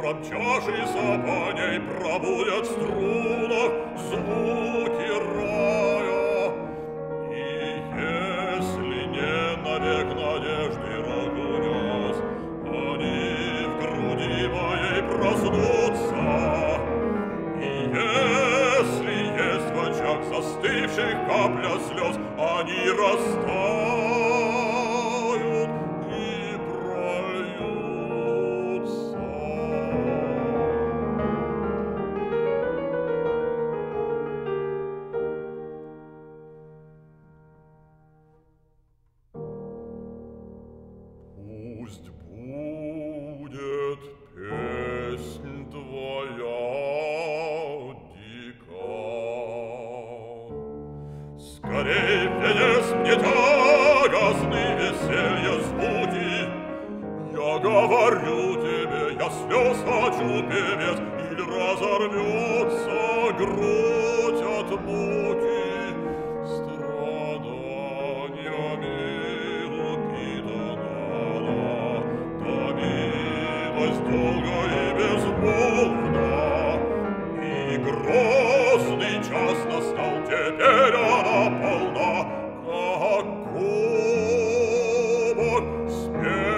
промчавшийся по ней, пробудет в струнах звуки рая. И если не навек надежды рог унес, они в груди моей проснутся. И если есть в очах застывших капля слез, они растают и прольются. Пусть будет песнь твоя дика, скорей пенес мне тягостны веселья звуки. Я говорю тебе, я слез хочу, певец, или разорвется грудь от муки. Страданиями упитанная, томилась долго и безмолвно, и грозный час настал, теперь она полна, как кубок спел.